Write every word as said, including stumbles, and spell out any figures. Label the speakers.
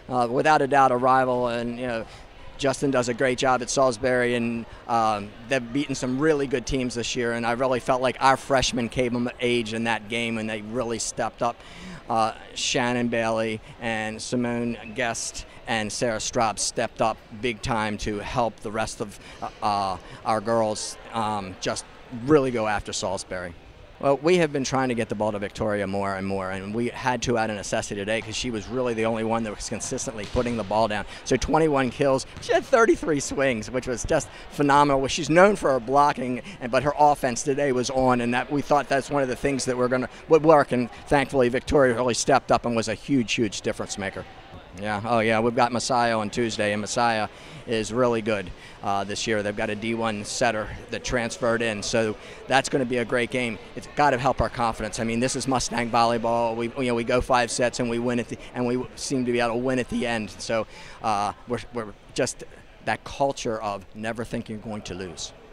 Speaker 1: uh, without a doubt a rival, and you know, Justin does a great job at Salisbury, and um, they've beaten some really good teams this year, and I really felt like our freshmen came of age in that game, and they really stepped up. Uh, Shannon Bailey and Simone Guest and Sarah Straub stepped up big time to help the rest of uh, our girls um, just really go after Salisbury. Well, we have been trying to get the ball to Victoria more and more, and we had to out of necessity today because she was really the only one that was consistently putting the ball down. So twenty-one kills. She had thirty-three swings, which was just phenomenal. She's known for her blocking, but her offense today was on, and that we thought that's one of the things that we're going to would work. And thankfully, Victoria really stepped up and was a huge, huge difference maker. Yeah, oh yeah, we've got Messiah on Tuesday, and Messiah is really good uh, this year. They've got a D one setter that transferred in, so that's going to be a great game. It's got to help our confidence. I mean, this is Mustang volleyball. We, you know, we go five sets and we win at the, and we seem to be able to win at the end. So uh, we're, we're just that culture of never thinking you're going to lose.